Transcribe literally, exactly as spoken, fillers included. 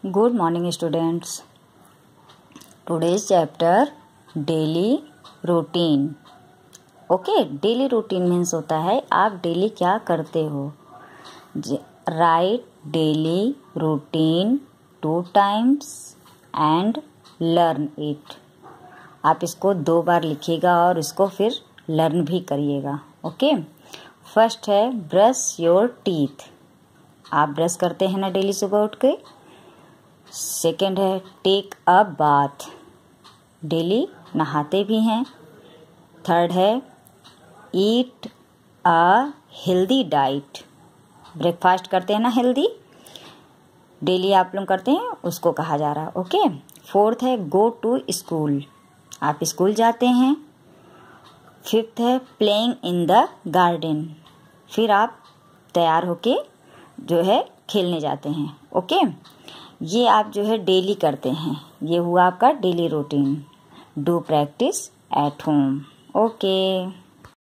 Good morning students. Today's chapter daily routine. Okay, daily routine means होता है आप daily क्या करते हो. Write daily routine two times and learn it. आप इसको दो बार लिखिएगा और इसको फिर लर्न भी करिएगा. ओके, फर्स्ट है ब्रश योर टीथ. आप ब्रश करते हैं ना डेली सुबह उठ के. सेकेंड है टेक अ बाथ. डेली नहाते भी हैं. थर्ड है eat a healthy diet. Breakfast करते हैं ना हेल्दी, डेली आप लोग करते हैं, उसको कहा जा रहा है. ओके, फोर्थ है गो टू स्कूल. आप स्कूल जाते हैं. फिफ्थ है प्लेइंग इन द गार्डन. फिर आप तैयार होके जो है खेलने जाते हैं. ओके, ये आप जो है डेली करते हैं. ये हुआ आपका daily routine. Do practice at home. Okay.